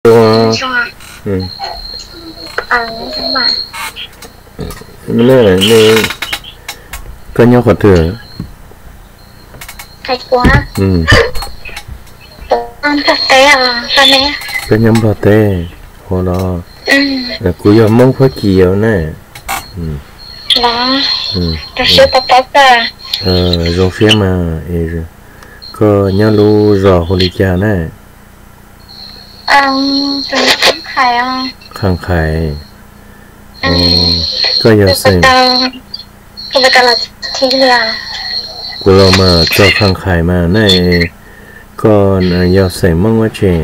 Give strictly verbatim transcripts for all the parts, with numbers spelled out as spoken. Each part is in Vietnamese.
Ờ, Xong rồi. ừ. Ờ, đúng rồi. Nè, nè, có nhau khó thử. Hay quá. Ừ, Con thật tế à, con nè. có nhau bỏ tê. Hồ đó. Ừ, Là cú giờ mong khó chiều nè. Ừ, đó. ừ, Rồi ừ. sư tập tập à. Ờ, rồi phía mà, ê, rồi. Có nhau lưu rõ hồ lý cha nè. Ờ, rồi nó cũng phải à. Khang khải. Ừ, Ờ, có giờ sư tập xem. tập. Sư tập tập là thi là. Cú lo mà cho khang khải mà nè. Có giờ xem mong quá trẻ.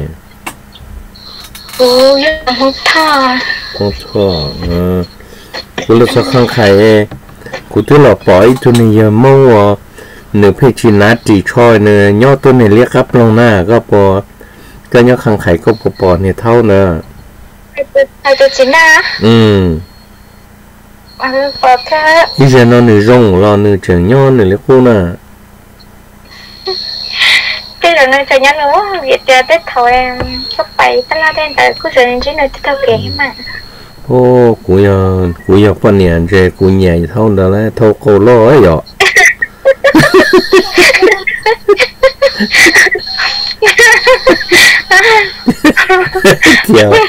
Ồ, rất là hốt thơ. Không thọ. Ờ, cú lo cho khang khải. Cú thứ là bỏ ít thôi này giờ mong à. Nếu phải chỉ nát chỉ cho nữa nhớ tôi này liếc gấp lòng naก็พอก็nhớ khăng khảiก็พอพอเนี่ยเท่านะ Hay tôi chính à. อืม Ừ, có thế. 以前那你用了你真nhớ你liếc cô na Thế rồi nơi trời nhá nữa, việc giờ Tết thôi em sắp bảy tất là đen tại cứ rồi chỉ nơi Tết thâu kể mà. ô cú giờ cú giờ phần niên rồi cú nhảy thâu đó là thâu cô lo ấy vậy kiểu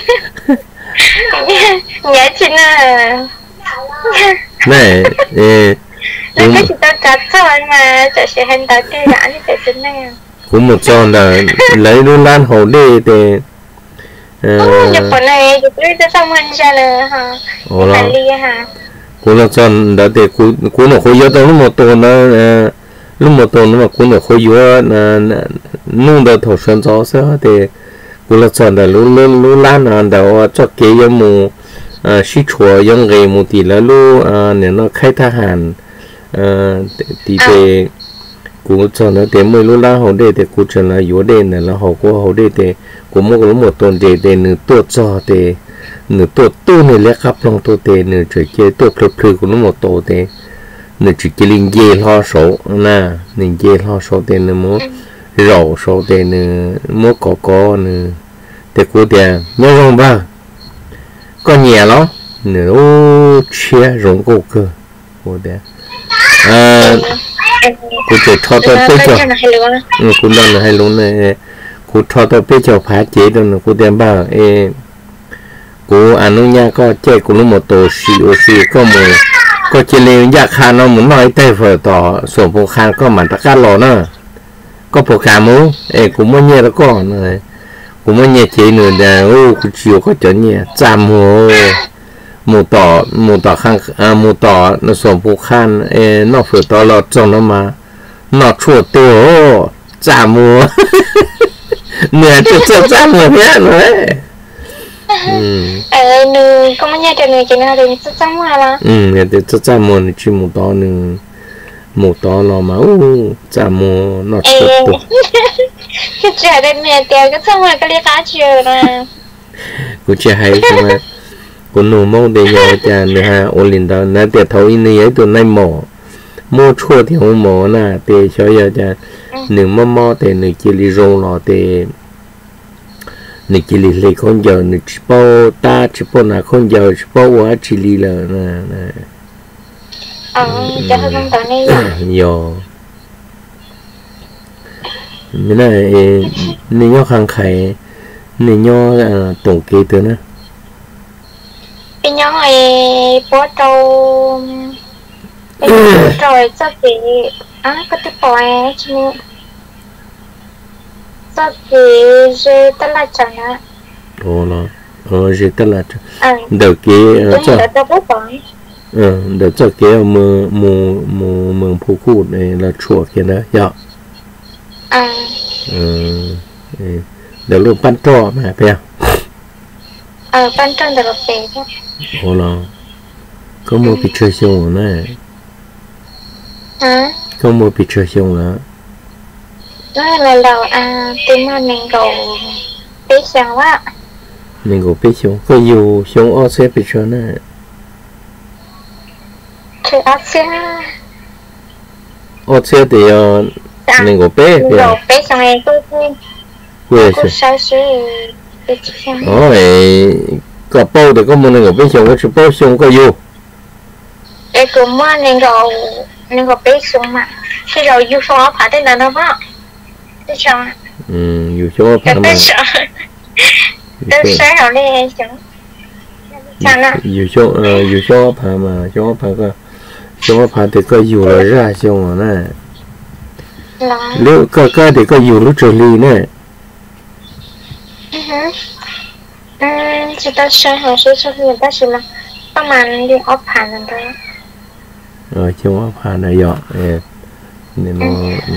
Nhớ chị nè. này ê Lấy cái chị ta chặt thôi mà chả sẽ hành ta kia đã như thế chính này. cú một tròn là lấy luôn lan hồ đi thì Ồ, nhập phần này chụp lấy tới xong hình ra là hả? ồ là Phải lia hả? cú là tròn đó thì cú cú nó khối gió đó lúc một tuần nó lúc một tuần nó mà cú nó khối gió nung đầu thổ sơn gió sao thì cú là tròn là lúc lúc lúc lan là đầu cho kế giống mù xí chùa giống nghề mù thì là lúc nếu nó khai thác hàn thì thì cú tròn nó thì mới lúc lan hồ đây thì cú tròn là gió đây này là hồ của hồ đây thì cú một lúc một tuần thì thì nửa tuột cho thì nửa tuột tu này lẽ khắp lòng tu thì nửa chỉ chơi tuột phật phật của nó một tổ thì nửa chỉ chơi linh dê lo số nè linh dê lo số thì nửa muốn rổ số thì nửa muốn có có nửa thì cú thì nhớ không ba có nhẹ lắm nửa ô chia rồng cổ cơ cú thì à cú chỉ cho tôi bây giờ ừ cú đang là hay luôn này cú cho tôi bây giờ phá chế rồi cú đem bảo ê cú anh ông nha có chơi cú lúc một tổ xì ô xì có một có chơi lên giác khăn nó muốn nói tay phở tỏ sổ bộ khăn có mà tất cả lò nữa có bộ khăn muốn ê cú mới nhẹ đó con này cú mới nhẹ chế nữa là ô cú chiều có chọn nhẹ chạm hồ một tỏ một tỏ khăn à một tỏ nó sổ bộ khăn ê nó phở tỏ lọt trong nó mà nó chuột tiêu chạm hồ nè tôi cho chạm hồ nhé rồi ờ nữ có mấy nhà trường người chị nào thì rất chăm hoa là ừ người ta cho cha mua thì chỉ một to nữa một to lo mà u cha mua nó ê sốt tu cái trẻ đây mẹ tiêu cái xong rồi cái lia cá chiều nè cũng chỉ hay thôi mà cũng nụ mông để nhớ cha nữa ha ôn linh đó nãy tiệt thấu in này tụi này mỏ mua chua thì không mỏ nè thì cho giờ cha nửa mò mò thì nửa chỉ li rong lo thì nửa chỉ li lấy con giờ nửa chỉ bao ta chỉ bao nào con giờ chỉ bao quá chỉ li là nè nè ờ cho hơi không tao này nhiều mình này nên nhớ khang khai nên nhớ tổng kết nữa nè cái nhóm này bố trâu rồi sao thì á có cái bò chứ sao thì rồi tất là chẳng á ồ là ờ gì tất là à đầu kia cho cho bố bò ờ đầu cho kia mù mù mù mù phù cụ này là chùa kia đó dạ à ờ đầu lúc ban trò mà phải không ờ ban tròn được về đó ồ là có một bị chơi xong rồi nè hả có một bị chơi xong rồi đó là đầu à tìm mà mình cầu biết sao á mình có biết xong có nhiều xong ở xe bị chơi nè thì ác xe ở xe thì mình có biết mình cầu biết xong rồi tôi quê tôi sao chứ cái chị xem ôi có bao thì có một người bên sông có bao sông có yêu cái của mua nên rồi nên rồi bé xuống mà cái rồi yêu số phải tên là nó vào cái sao ừ yêu số phải mà cái sợ cái sợ họ đi chẳng sao nó yêu số yêu số phải mà số phải có số phải thì có yêu rồi ra sông mà nè nếu có có thì có yêu lúc trở đi nè ừ chỉ ta sợ họ sẽ sợ người ta chỉ làประมาณเรียกออฟผ่านนั่นแหละ rồi chung áp hà này dọ nên nó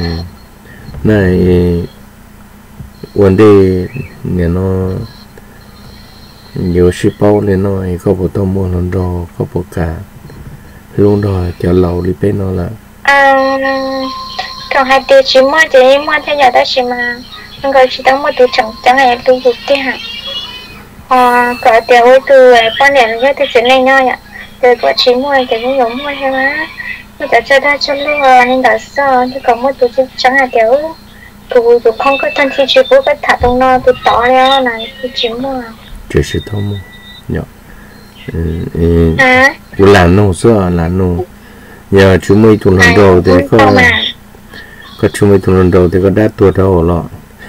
này vấn đề nên nó nhiều ship bao nên nó có bộ tôm mua lần đầu có bộ cả luôn rồi cho lâu đi bên nó là còn hai tiêu chỉ mua thì mua theo giờ đó chỉ mà người chỉต้องmua từ chẳng chẳng ngày từ dục đi hả ờ có tiêu từ bao nhiêu như từ chuyện này nhau ạ từ của chỉ mua thì cũng giống mua hay mà bây giờ cho ra cho luôn nên đã sao thì có mua từ chẳng hạn tiêu từ từ không có thân thì chỉ bố cái thả đông nó từ tỏ ra này từ chỉ mua chỉ是偷摸nhở ừ ừ à của làm nông xưa làm nông giờ chúng mình tụi lần đầu thì có có chúng mình tụi lần đầu thì có đắt tuổi đâu lọ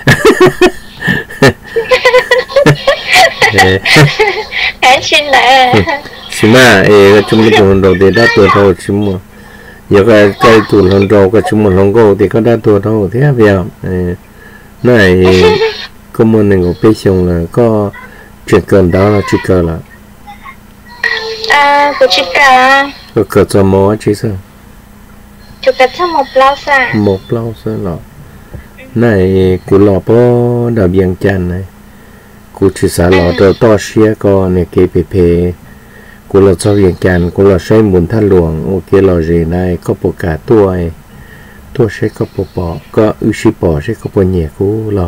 cái xin lại xin mà ê chúng mình tụi lần đầu thì đắt tuổi đâu chúng mà giờ cái cái tụi lần đầu cái chúng mình lần đầu thì có đắt tuổi đâu thế nào này có một người của bây giờ là có chuyện cần đó là chuyện cần là à của chị cả có cờ cho mò chứ sao chủ cả cho một lâu xa một lâu sao lọ này cụ lọ po đào biang chan này cụ chỉ xả lọ đầu to xía co này kê pê pê cụ lọ cho biang chan cụ lọ xây muốn than luồng ok lọ gì này có bộ cả tuổi tuổi sẽ có bộ bỏ có ưu sĩ bỏ sẽ có bộ nhẹ cụ lọ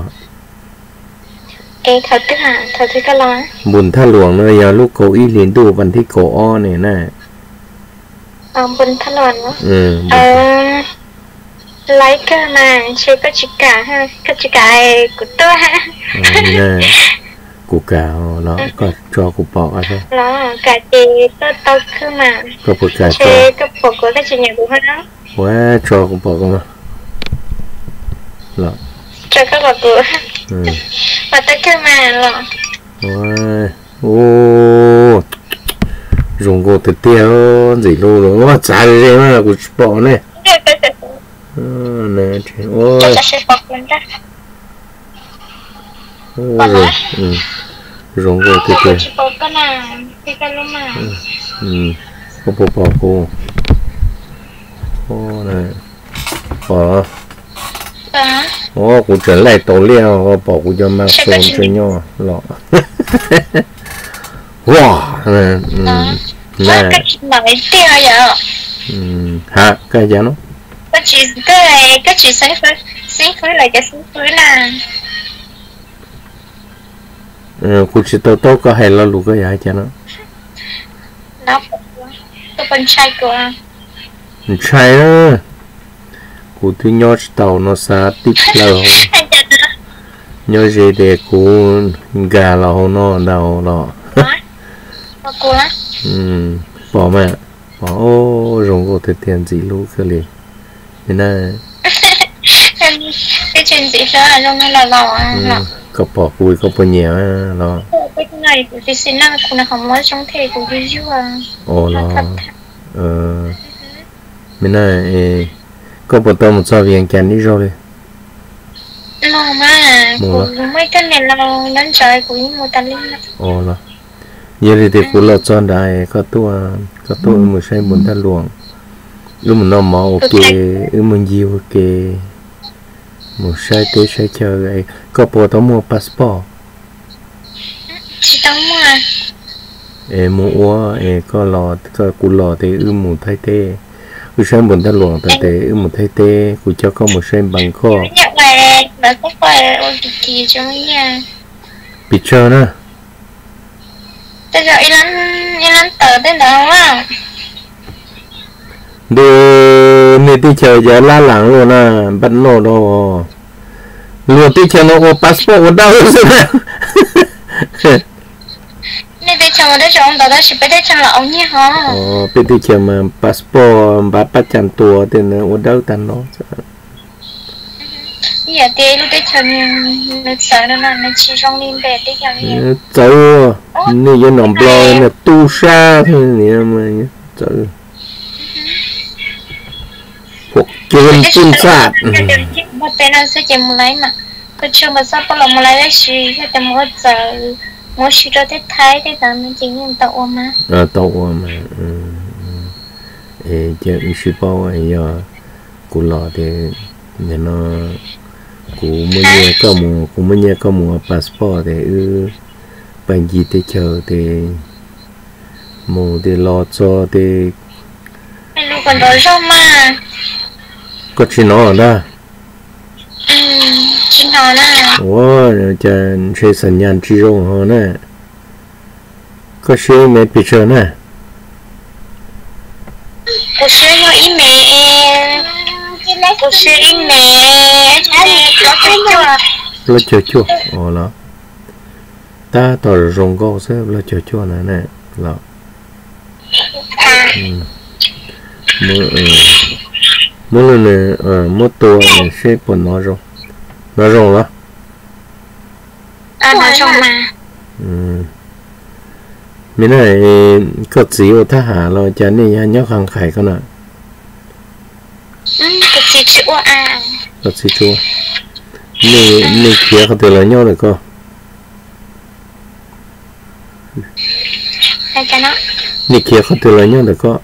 ê thật tức hả thật tức cái lo muốn than luồng nơi giờ lúc cổ y liền đủวันที่cổ o này nè ờ bên thân luận đó ừ ờ lấy cái mà chơi cái chị cả ha cái chị cả của tôi ha nè cụ cả nó có cho cụ bỏ thôi đó cả chị tôi tôi cứ mà có bộ cả cho chơi cái bộ của cái chị nhà của nó quá cho cụ bỏ cơ mà lọ chơi cái bộ của ừ và tôi cứ mà lọ wow ô dùng cô tự tiêu gì luôn rồi quá trái rồi mà cụ bỏ này nè chuyện ôi ôi ừ dùng cô tự tiêu ừ có bộ bỏ cô ô này bỏ ô cụ trở lại tổ liao bỏ cụ cho mang xuống cho nhau lọ wow nè nè hả cái gì nó cái chị cái cái chị sáng phơi sáng phơi lại cái sáng phơi là ừ cụ chỉ tao tao có hay là lũ cái gì cho nó nó tôi bên trai của trai á cụ thứ nhót tàu nó xa tiếp lâu nhớ gì để cụ gà là hồ nó đầu đó ừ bỏ mẹ bỏ ô rồng cô thực tiền gì lũ cái gì thế này cái chuyện gì đó là trong nó là lò có bỏ cùi có bỏ nhẹ đó cái này của chị xin là cô nào không mới trong thế của chị chứ à ồ là ờ thế này có bỏ tao một sao viên chán đi rồi nó mà của mấy cái này là lớn trời của một tàn linh ồ là như thì cũng là chọn đại có tua có tua một sai muốn ta luồng lúc mình nó mò ok ư mình nhiều ok một sai tế sai chờ vậy có bộ tao mua passport chỉ tao mua ê mua ê có lò có cụ lò thì ư một thay tê ư sai muốn ta luồng thay tê ư một thay tê cụ cho có một sai bằng kho nhận về nó có phải ôi kỳ cho mấy nhà picture nữa bây giờ y lắm y lắm tờ đến đó không đưa nè tí chờ giờ la lắng luôn à bắt nổ đâu luôn tí chờ nó có passport ở đâu rồi nên để chồng để chồng đó đó chỉ biết để chồng là ông nhé hả ờ bây giờ chỉ mà passport bắt bắt chăn tua thì nó ở đâu tan nó giờ thì lúc để chồng nó sợ nó nó chỉ trong liên bề để chồng như cháu này giờ nằm lo là tu sa thôi nè mà cháu cuộc chơi tuân sát một tên nó sẽ chỉ một lấy mà cứ chưa mà sao bao lâu một lấy đấy gì cái tầm một giờ một sự cho thế thái thế tầm mình chỉ nhận tàu mà à tàu mà ê giờ sự bao ấy giờ cụ lọ thì nhà nó cụ mới nhớ có một cụ mới nhớ có một passport thì ư bằng gì để chờ thì một thì lo cho thì anh lúc còn đó sao mà có chuyện nó ở đó chuyện nó nè wow chân chơi sinh nhật chỉ rong hơn nè có chơi mấy bị chơi nè có chơi nhau ý mẹ có chơi ý mẹ nó chơi chưa lo chơi chưa ồ là ta tao rong câu sẽ lo chơi chưa nè nè là mưa mưa lần này ờ mưa to này sẽ bận nó rồi nó rồi đó à nó rồi mà ừ mình này có gì ở thả hà lo cho nên nhớ hàng khải con ạ ừ có gì chua à có gì chua này này kia có thể là nhau được không hay cho nó này kia có thể là nhau được không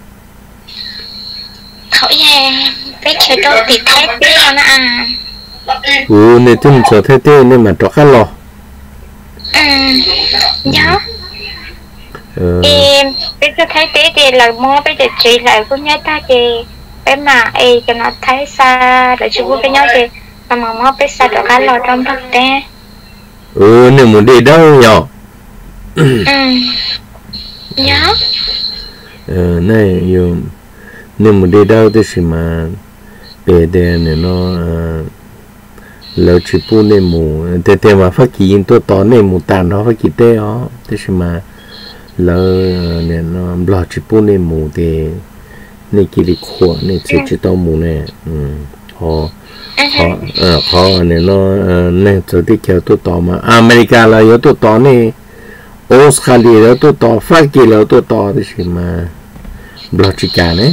khẩu nhà cái chơi đâu thì thấy biết nó à ừ này tôi sợ thế thế nên mà cho khá lo ừ nhớ ờ em bây giờ thấy tế thì là mua bây giờ chị lại cũng nhớ ta thì bé mà ấy cho nó thấy xa là chú với nhau thì mà mà mua bé xa cho khá lo trong thực tế ừ nếu muốn đi đâu nhở ừ nhớ ờ này yêu nếu muốn đi đâu thì chỉ mà về đây này nó lỡ chỉ bu này mù thế thế mà phát triển tôi tỏ này mù tàn nó phát triển thế đó thế chỉ mà lỡ này nó lỡ chỉ bu này mù thì này kia đi khóa này chỉ chỉ tao mù này họ họ họ này nó này cho đi theo tôi tỏ mà America là yếu tôi tỏ này Australia là tôi tỏ phát triển là tôi tỏ thì chỉ mà lỡ chỉ cả này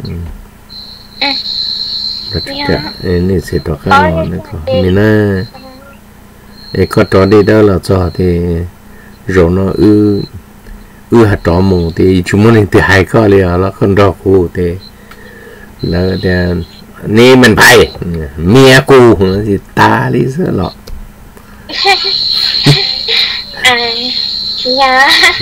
tất cả này sẽ có cái lo nữa có mình na ấy có trò đi đâu là trò thì rồi nó ư ư hạt trò mù thì chúng mình thì hay có liền là con trò cũ thì là để nè mình phải mía cũ thì ta đi sợ lọ à nhớ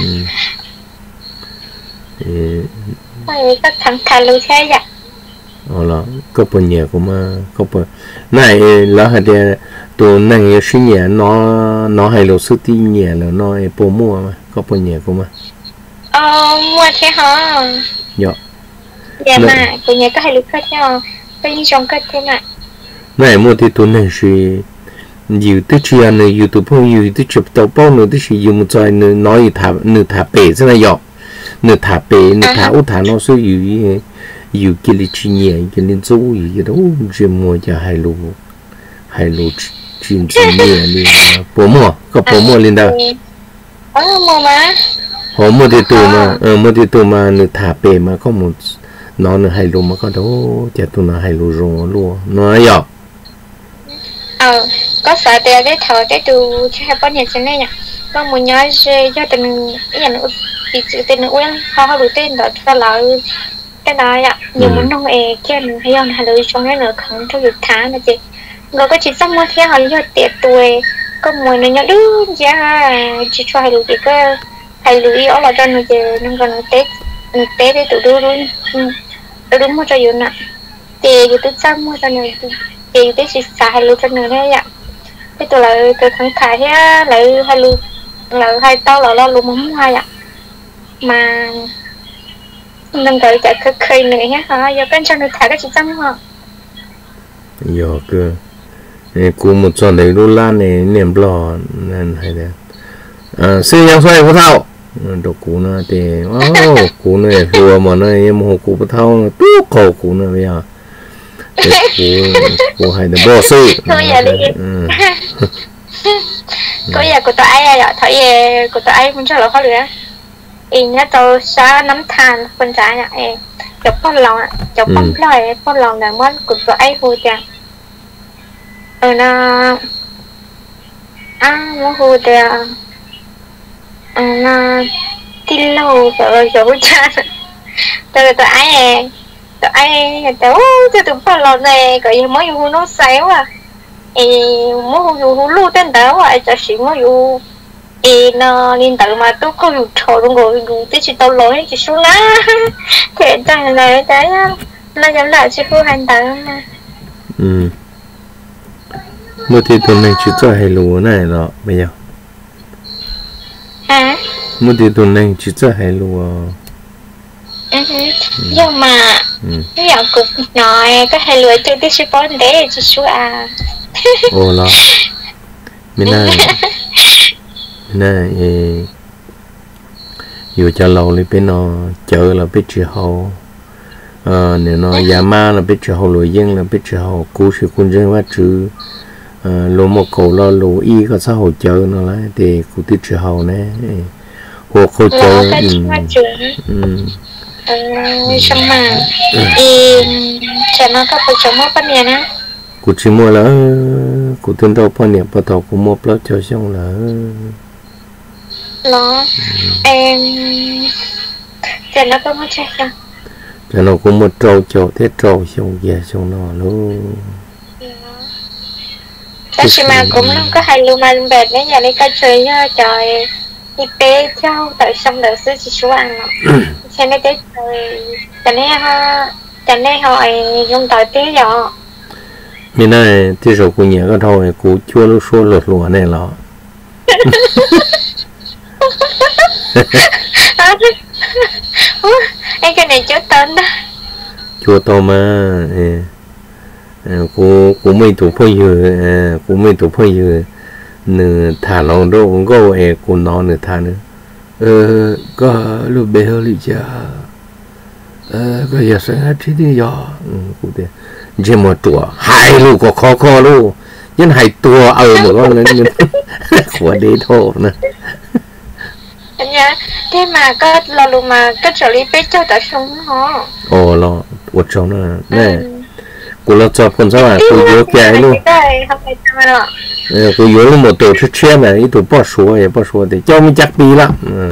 thì có thằng thằng lưu thế vậy ờ là có bao nhiêu cũng mà có bao này là hạt địa tụi này sinh nhẹ nó nó hay là sự tin nhẹ là nó bao mua mà có bao nhiêu cũng mà ờ mua thế hả dạ dạ mà tụi nhà có hay lúc khác nhau cái như trong cái thế này này mua thì tụi này是有的只要呢有的朋友有的接到包呢都是有么在呢哪一台呢台北真的要呢台北呢台乌台那是有一有cái lịch trình nhẹ cái liên dấu gì đó riêng mua cho hai lô hai lô chuyên chuyên nhẹ đi bố mua có bố mua lên đâu có mua mà họ mua thì tụ mà ờ mua thì tụ mà nửa thả bể mà có một nó nửa hai lô mà có đâu chả tụ nó hai lô rồi luôn nó ấy à ờ có sợ tiền cái thợ cái tụ chứ hay có nhiều chuyện này nhỉ có một nhóm cho tình cái nhà nó bị chữ tên nó quen họ họ đổi tên đó cho là cái đó ạ nhiều muốn nông ế kia mình thấy không hay là trong cái nửa khẳng trong việc tháng là chị người có chỉ xong mua theo họ cho tiệt tuổi có mùi nó nhớ đứa ra chỉ cho hay lụi chỉ có hay lụi ở là cho nó chị nên còn nó tết nó tết để tụi đưa luôn tụi đúng mua cho dù nè thì dù tôi xong mua cho người thì tôi chỉ xài hay lụi cho người đấy ạ cái tụi lại từ thằng thải á lại hay lụi lại hai tao lại lo lụi muốn hai ạ mà nên gọi chạy cực kỳ nữa nhé hả giờ bên trong được thả cái chị tâm hả giờ cơ này cũng một trò đấy đô la này niềm lo nên hay đấy à sư yang xoay phụ thao đồ cũ nó thì ô cũ này vừa mà nó em hồ cũ phụ thao tú cầu cũ nó bây giờ cũ cũ hay là bỏ sư tôi giờ đi có giờ của tôi ai rồi thấy của tôi ai muốn cho nó khó được ý nhá tôi sẽ nắm than phân giải nhá em chụp con lòng chụp con lời con lòng là món của tôi ai vui chả ờ nó à nó vui chả ờ nó tin lâu rồi rồi cha tôi tôi ai tôi ai tôi tôi tôi con lòng này có gì mới vui nó xéo à ê mới vui lu tên đó à cho xí mới vui ê nó nên tự mà tôi có dùng trò luôn rồi dùng tí chỉ tao lỗi chỉ số lá thế chẳng này đấy nó giống lại chỉ phụ hành tự mà ừ một thì tuần này chỉ cho hay lúa này đó bây giờ hả một thì tuần này chỉ cho hay lúa nhưng mà bây giờ cục nói cái hay lúa chơi tí chỉ bốn đấy chỉ số à ồ lo mình này này dù cho lâu đi bên nó chợ là biết chữ hậu ờ nếu nó yama là biết chữ hậu lối dân là biết chữ hậu cú sự quân dân phát chữ lúa một cổ lo lúa y có xã hội chợ nó lại thì cú biết chữ hậu này hoặc khâu chợ ừ sao mà y cho nó có phải chống mất bao nhiêu nè cú chỉ mua là cú tin đâu bao nhiêu bao thầu cú mua bao cho xong là nó em cho nó có một chắc không cho nó cũng một trâu cho thế trâu xong về xong nó luôn chắc chỉ mà cũng không có hay lưu man bệt đấy nhà đi coi chơi nha trời đi bé châu tại xong đợt xưa chỉ số ăn rồi xem cái tết rồi cho nên ha cho nên hỏi dùng tỏi tía rồi mình này thì rồi cũng nhớ cái thôi cũng chưa lúc số lượt lúa này là anh cái này chúa tên đó chúa to mà cô cô mấy tuổi phơi giờ cô mấy tuổi phơi giờ nửa thả lòng đâu cũng có ấy cô nó nửa thả nữa ờ có lúc bé hơi lì cha ờ có giờ sáng hết thì giờ cô thế chỉ một tuổi hai lúc có khó khó luôn nhưng hai tuổi ở một con lên của đi thôi nè nha thế mà có lo luôn mà có trở đi biết cho tại sống họ ồ lo uất sống nữa nè cô lo cho con sao à cô nhớ cái luôn cô nhớ một tổ chức chuyện này ít tổ bỏ số ấy bỏ số thì cho mình chắc đi lắm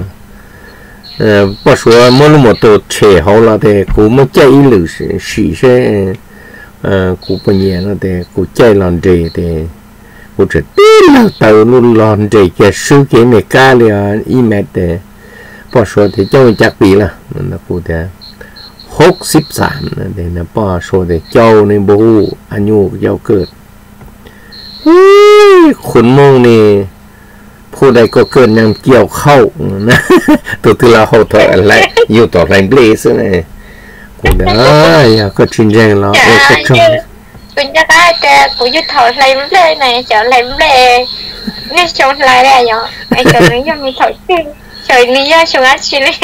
bỏ số mỗi một tổ trẻ họ là thì cô mới chạy lử xỉ xe cô bây giờ là thì cô chạy làm gì thì cô chỉ tin là tàu luôn làm gì cái sự kiện này cả là email để bỏ số thì cho mình chắc đi là là cô thì hốt ship sản để nó bỏ số để châu nên bố anh nhu châu cợt khuôn mông nàyผู้ใดก็เกินยังเกี่ยวเข้านะตัวที่เราเขาถอยอะไรอยู่ต่อแรงเบลส์เนี่ยกูเด้อก็จริงจังแล้วเออก็ชอบคุณจะได้แต่กูยึดถอยแรงเบลส์này trởแรงเบลส์นี่ชนอะไรได้ยังไอ้ชนนี้ยังมีถอยขึ้นชนนี้ยังชนอะไรเลย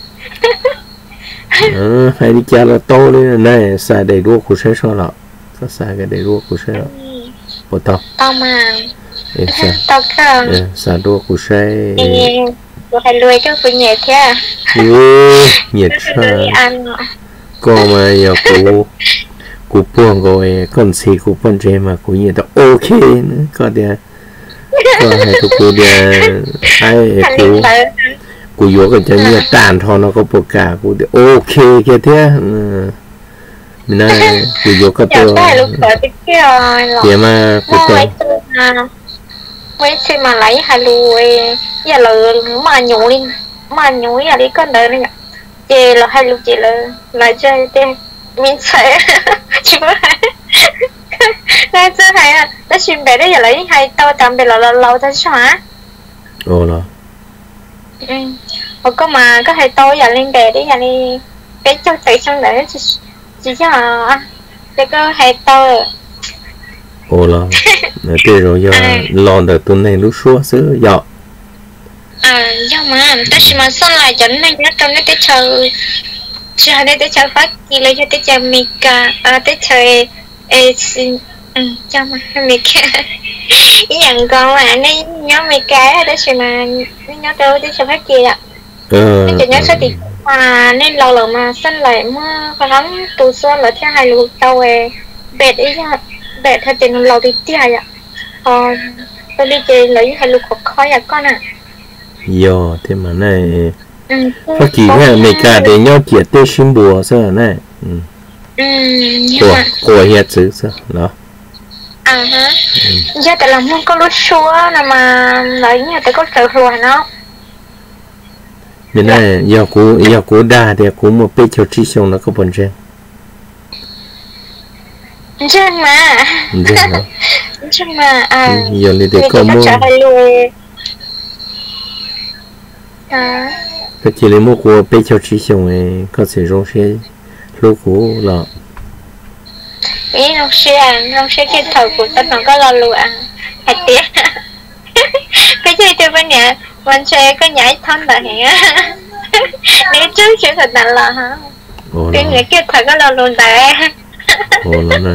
เออให้ดิจ้าเราโตเลยนะใส่ได้รู้กูใช้ชอบแล้วก็ใส่ก็ได้รู้กูใช้แล้วปวดท้องต่อมาต่อค่ะใส่รู้กูใช้กูให้รวยก็กูเหนียดแค่โอ้เหนียดใช่ก็มาอย่ากูกูป้วนกูเองก่อนสิกูป้อนเจมากูเหนียดโอเคนะก็เดี๋ยวก็ให้กูเดี๋ยวให้กูกูอยู่กับจะเนี่ยตานทอnó có bột cảกูthì ok kia thế mình nóiกูอยู่กับตัว vậy màกู mấy mấy khi mà lấy hai lùi giờ là mà nhủi mà nhủi ở đi con đời này chị là hai lùi chị là là chơi tên mình sẽ chứ này chơi hay à nó xuyên bé đấy giờ lấy hai tao tạm biệt là lâu lâu thôi sao hả ồ là ừ hoặc có mà có hai tôi giờ lên bè để giờ đi cái cho tự xong để chỉ chỉ cho để có hai tôi ồ là thế rồi giờ lon được tuần này lúc xưa xứ giờ à do mà ta chỉ mà xong lại cho nên nó trong cái chờ chờ đây tới chờ phát gì lấy cho tới chờ mika à tới chờ ê xin ừ cho mà mika cái nhận con mà nó nhớ mika đó chỉ mà nó nhớ đâu tới chờ phát gì ạ nó chỉ nhớ số tiền mà nên lâu lâu mà xong lại mà có lắm tù xưa là theo hai lượt tàu về bẹt ấy ra bẹt thật tiền lâu thì tiếc ạ ờ tôi đi chơi lấy hai lượt khó à con à yo thế mà này phát kỳ này mấy cả để nhau tiệt tê xin bùa sao này của của hiện chữ sao đó à hả giờ tại làm không có lúc xua là mà lấy nhà tại có sợ rồi nó bên này giờ cú giờ cú đa thì cú một bê cho trí xong nó có vấn đề chân mà chân mà à giờ đi để có mua à cái chỉ lấy một của bê cho trí xong ấy có thể rong xe lô cú là ý rong xe rong xe cái thầu của tôi nó có lo lụa hạt tiếc cái gì tôi bên nhà mình sẽ có nhảy thon là hả nếu trước chuyện thật là là hả cái người kia thật có lo luôn tại ồ là này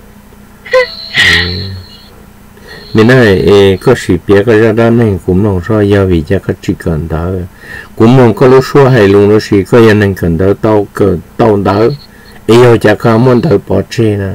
mình này có sự biết cái ra đó này cũng mong sao giao vì cho các chị cần đó cũng mong có lúc xua hay luôn nó sẽ có nhân nên cần đó tao cờ tao đó yêu cho các món tao bỏ chơi nè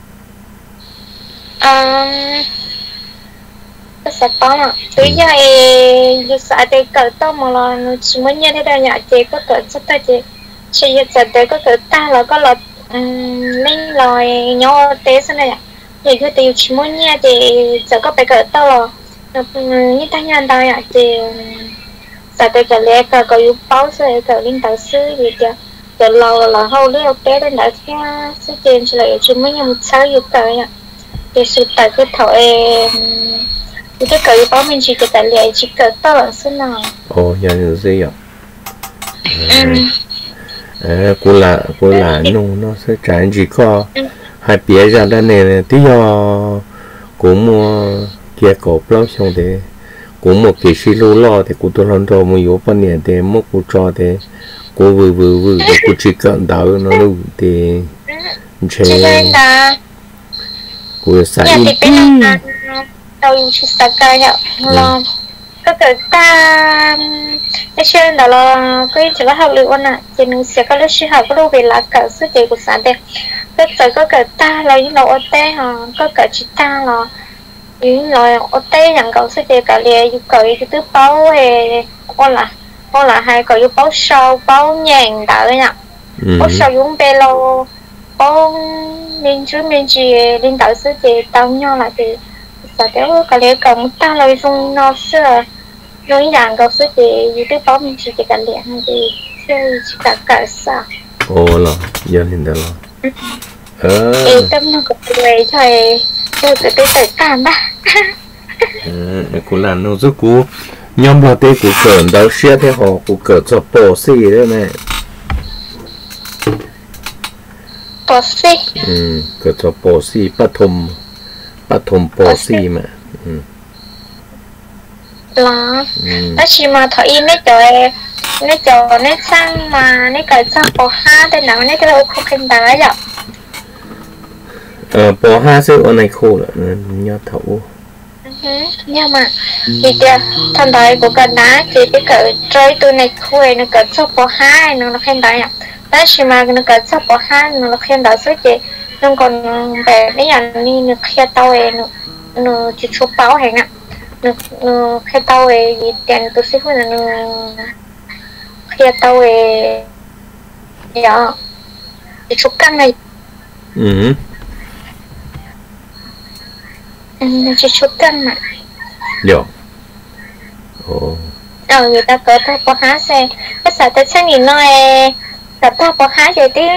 sẽ có mà bây giờ giờ sẽ để cỡ tao mà là nó chỉ muốn như thế đó nhỉ chị có cỡ rất ta chị chị giờ sẽ để có cỡ ta là có là lên lời nhau tế sao này thì cứ tiêu chỉ muốn như thì sẽ có phải cỡ tao là như ta nhận tao nhỉ thì sẽ để cỡ lẽ cỡ có yêu báo sẽ cỡ linh đạo sư gì chứ cỡ lâu là hầu lý ok đến đã theo sư tiền chỉ là chỉ muốn như một sao yêu cỡ nhỉ thì sự tại cái thổi thì cái cỡ báo mình chỉ cái tài liệu chỉ cỡ to là thế nào ồ giờ như thế ạ à cô là cô là nung nó sẽ tránh chỉ có hai bé ra đây này tí do cũng mua kia cổ bao xong thế cũng một cái xí lô lo thì cũng tôi làm cho một yếu phần này thì một cô cho thì cô vừa vừa vừa cô chỉ cần đào nó luôn thì chế cô sẽ tôi chỉ sợ cái nhở lo có thể ta cái chuyện đó là cái chỉ là học liệu nè chỉ mình sẽ có lúc học có lúc về là cả sự chế của sản đẹp tất cả có cả ta là những đồ ô tê hả có cả chỉ ta là những đồ ô tê nhận cầu sự chế cả liền những cái cái thứ báo về con là con là hai cái báo sâu báo nhàng đó nhở báo sâu dùng bê lô báo mình chú mình chỉ linh đạo sự chế tao nhau là thì và nếu cái lẽ cầm ta lời dùng nó sẽ nói rằng có sự gì như thế bao mình chỉ cái lẽ hay thì chỉ cả cả sao ồ là giờ hiện tại là ờ tâm nó cũng về thôi tôi phải tôi phải cảm ba ừ cũng là nó rất cú nhóm vào đây cũng cỡ đầu xe thế họ cũng cỡ cho bỏ xì đấy này bỏ xì ừ cỡ cho bỏ xì bắt thùng bắt thùng bỏ xì mà ừ là nó chỉ mà thấy mấy trời mấy trời mấy sang mà mấy cái sang bỏ ha thế nào mấy cái đâu không khen đá vậy ờ bỏ ha sự ở này khô là nhớ thấu nhưng mà thì kìa thằng đấy của cái đá thì cái cỡ chơi từ này khuê nó cỡ sắp bỏ ha nó khen đá vậy đó chỉ mà nó cỡ sắp bỏ ha nó khen đá số chị nó còn về mấy nhà đi nó khen tao ấy nó nó chỉ chụp báo hay nè nó nó khen tao ấy tiền tôi xíu là nó khen tao ấy dạ chỉ chụp căn này ừ nó chỉ chụp căn mà được ồ ờ người ta cỡ ta bỏ há xe cái sao ta sẽ nhìn nói gặp ta bỏ há rồi tí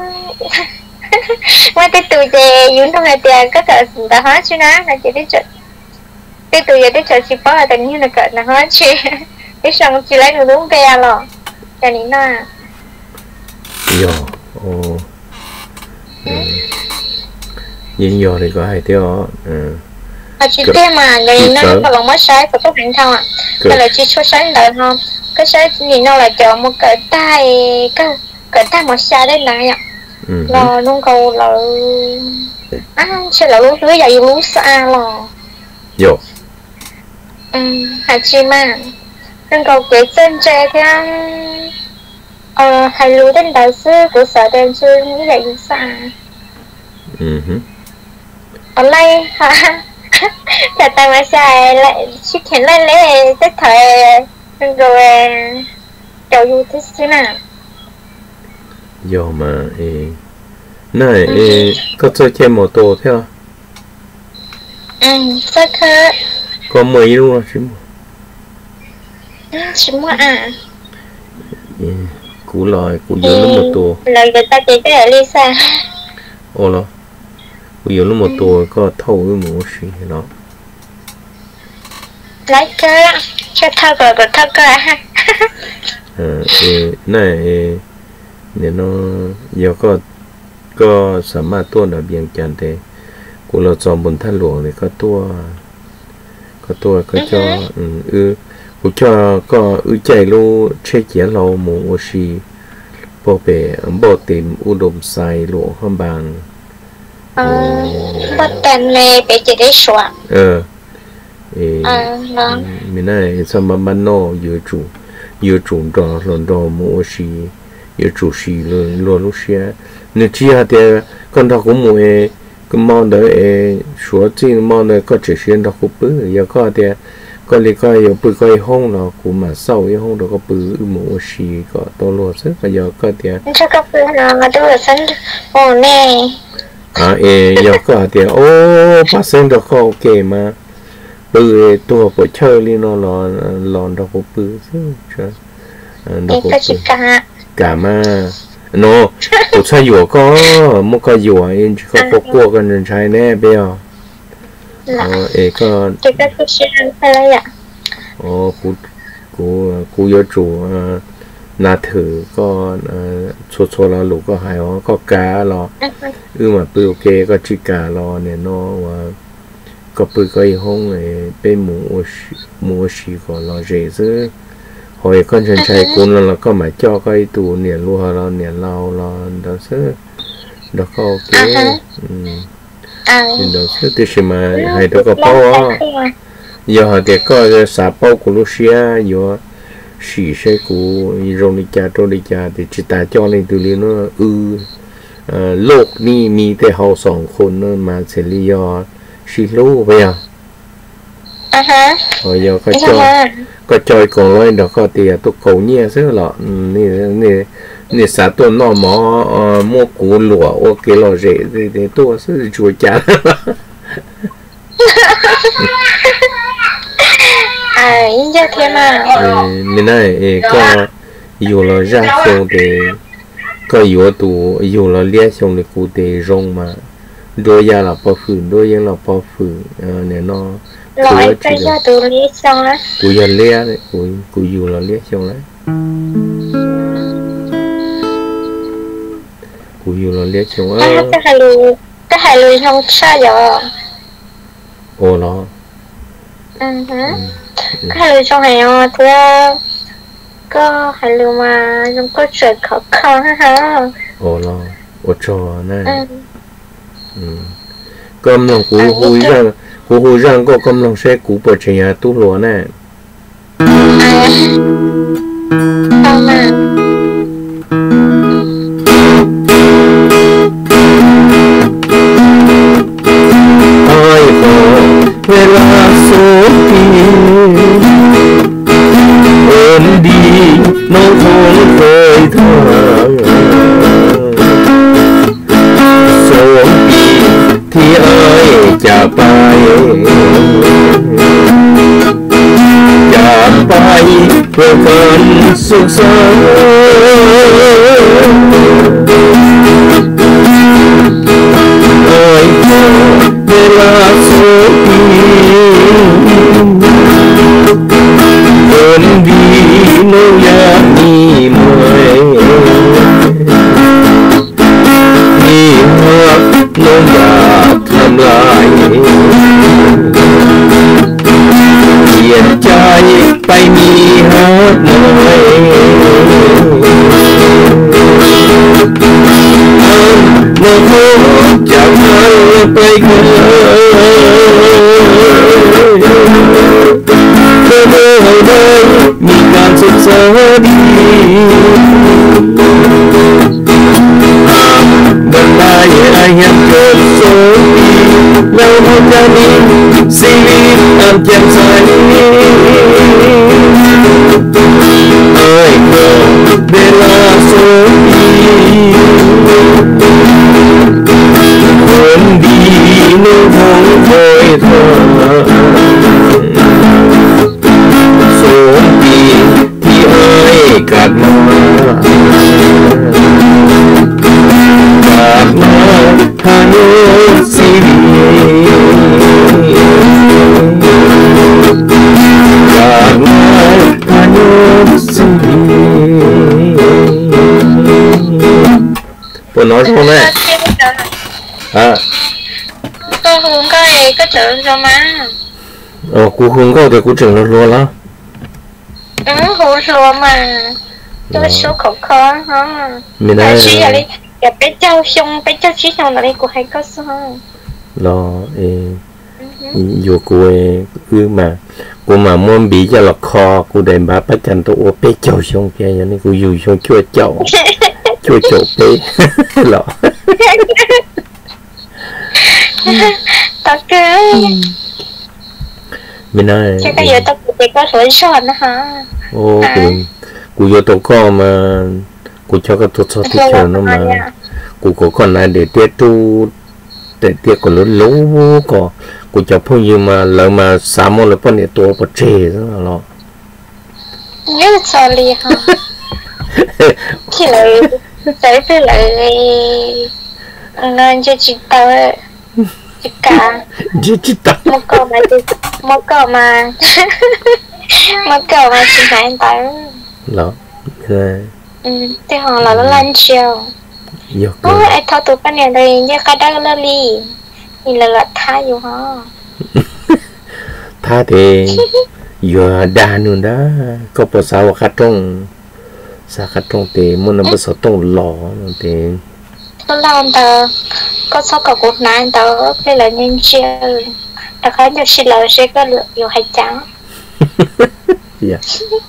ngoài tí tụi về dưới trong này tiền có cỡ ta hóa chứ ná là chỉ biết chuyện tí tụi về tí chuyện chỉ bỏ là tự nhiên là cỡ là hóa chứ tí xong chỉ lấy được đúng bè rồi cho nên là yo ồ nhìn yo thì có hai tiêu ừ à chỉ tiếc mà người nó có lòng mất sái của các bạn thao à cái là chỉ số sái đợi không cái sái nhìn nó là chọn một cái tay cái cái tay một xa đấy này ạ là luôn cầu là à sẽ là lúc dưới giờ lúc xa là yo ừ hạt chi mà nên cầu cái chân tre thì ờ hay lưu đến đại sư của sở đền sư như vậy xa ừ ở đây hả thật tại mà xài lại xuất hiện lên lấy cái thời rồi chào du thế chứ nào yo mà ê này ê có chơi chơi mô tô theo ừ sao thế có mấy luôn chứ chứ mua à cú lòi cú vô lúc một tô lời người ta chỉ cái ở Lisa ô lo cú vô lúc một tô có thâu cái mũ xì nó lấy cơ cho thâu rồi rồi thâu cơ ha ờ này nên nó giờ có có sắm mà tua ở biển chẳng thế cú lo chọn bún thăn luộc thì có tua có tua có cho ừ cú cho có ư chạy lu chơi chén lâu mũ xì bộ bể bộ tìm u đồm xài luộc hôm bằng ờ bắt tên này để chỉ để soạn ờ ờ nó mình này sao mà mà nó yêu chủ yêu chủ đó rồi đó mua xí yêu chủ xí luôn luôn lúc xưa nếu chỉ là thì con đó cũng mua cái món đó số tiền món đó có chỉ xuyên đó cũng bự giờ có thì có lý có yêu bự có hông là cũng mà sau yêu hông đó có bự mua xí có to luôn sức bây giờ có thì chắc có bự nào mà tôi là sẵn ồ nè à giờ có thì ô phát sinh đó có ok mà bự tua của chơi li nó lò lò đó có bự chứ đó có bự cả cả mà nó của chơi dùa có một cái dùa em chỉ có có cua con人才 nè bây giờ ờ ấy có cái cái cái chuyện này ạ ờ cú cú cú yêu chủ nà thử có số số là lũ có hai ó có cá lò ừ mà bự ok có chỉ cá lò nè nó có bự cái hông này bên mũ mũ xì có lò rễ chứ hồi con chân trai cũng là có mà cho cái tủ niệm luôn là niệm lâu là đó chứ đó có ok đó chứ thì xem mà hay đó có bao giờ họ để có sạp bao của Lucia giờ xì xe của rong đi cha trôi đi cha thì chỉ ta cho lên từ liền nó ư lột ni mi để họ sòngคนmà sẽ li do xì lú vậy à rồi giờ có cho có chơi còn lại đó có tiền tụ cầu nhẹ xíu lọ nè nè nè xã tôi nó mỏ mua củ lúa ok lò rễ thì thì tôi sẽ chua chán à như thế mà mình này có nhiều là ra xong thì có nhiều tụ nhiều là lia xong thì cụ thể rong mà đôi giờ là bao phử đôi giờ là bao phử nè nó loại cái giờ tụ lia xong á cụ giờ lia đấy cụ cụ nhiều là lia xong đấy cụ nhiều là lia xong á cái hai lùi cái hai lùi không sao giờ ồ nó ừ cái hai lùi trong này thì có hai lùi mà không có chuyện khó khăn ha ồ nó ồ trò này cơm lòng cú hùi ra cú hùi ra có cơm lòng xe cú bờ trên nhà tu lúa nè không mà ai có về là số tiền ôm đi nó thôn vơi thở số tiền thì ơi chả bay chả bay về cơn sương sớm ôi về là số tiền ơn đi nô ya ni mời ni hoa nô ya tham lại nó không chẳng bay khơi mơ hồi đây mình càng sụt sơ đi gần ai ai hẹn cơn số đi nhau hôn nhau đi xin ăn chém say ai ngờ đây là số đi quên đi nỗi hôn thôi thở số đi thì ai cắt nó cắt nó hai nhớ xin cắt nó hai nhớ xin tôi nói không đấy à tôi hướng cái cái chữ rồi mà ờ cô hướng câu thì cô trưởng nó luôn lắm ừ hướng rồi mà tôi số khẩu khó hả mình đây chỉ là đi gặp bé cháu xong bé cháu chỉ xong là đi của hai có sao lo dù cô cứ mà cô mà muốn bị cho là kho cô để bà bắt chân tôi ô bé cháu xong kia nên cô dù xong chua cháu chua cháu bé lo tao cứ mình nói chắc cái giờ tao cũng có sửa soạn nữa hả ô cô cô vô tôi có mà cô cho cái thuốc thì chờ nó mà cô có còn lại để tiết tu để tiết còn lớn lố có cô cho phong như mà lỡ mà sáng môn là phong để tôi có chê đó là lo nhớ là sao li hả khi lại tới với lại nên cho chị tao chị cả chị tao một câu mà một câu mà một câu mà chị phải tới đó ừ thì họ là nó lan chiều ôi ai thao tụi cái này đây như cái đó là li thì là là thaอยู่hả tha thì vừa đa nữa đó có bao sao khát trong sao khát trong thì muốn làm bao sao trong lò thì nó làm tờ có số cả cuộc này tờ đây là nhân chiều đặc khái như xin lời sẽ có lượng nhiều hay trắng dạ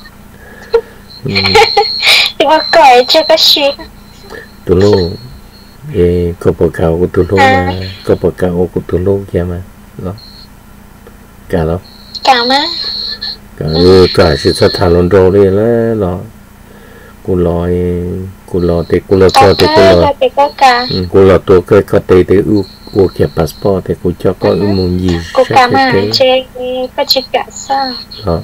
nhưng mà cười chưa có chuyện tụi lô ê có bộ cao của tụi lô mà có bộ cao của tụi lô kia mà đó cả đó cả má cả ừ cả sự thật thà lon đồ đi là đó cô lòi cô lò thì cô lò cho thì cô lò cô lò tôi cái có thể để u cô kia passport thì cô cho có ưu muốn gì cô cả mà chơi có chỉ cả sao đó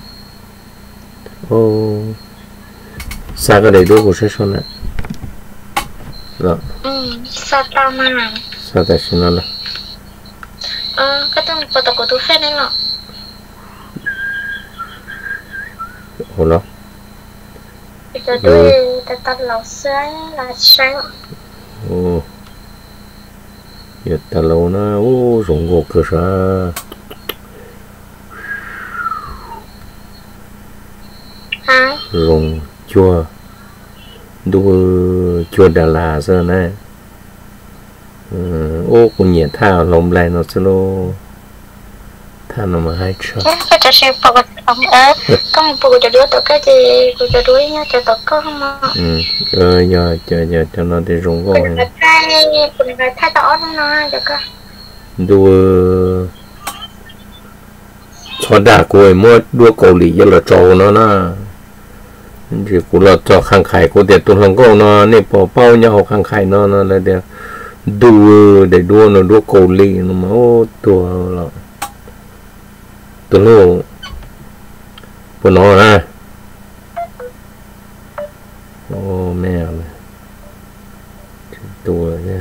ô sao cái đấy đâu có sẽ xong đấy đó ừ sao tao mà sao tại sao nó là ờ cái tao có tao có tôi phép đấy nọ ồ đó giờ tôi tao tao lẩu sữa là sáng ồ giờ ta lâu nó ô rụng gỗ cơ sở hả rụng chua đua chua Đà Lạt rồi này ô cũng nhiệt thao lồng lại nó sẽ lô thao nó mà hay cho cái trò chơi bọc bọc ớ có một bộ trò đuôi tụi cái gì bộ trò đuôi nha trò tụi có không ạ ừ ờ giờ chờ giờ cho nó để rụng gỗ này thay này là thay tỏ nó được không đua cho đà cô mua đua cầu lì cho là trâu nó na chỉ cũng là cho khang khai của để tuần hàng câu nó này bỏ bao nhau khang khai nó nó là để đua để đua nó đua cầu lì nó mà ô tua là tuần lô của nó ha ô mẹ này tua nha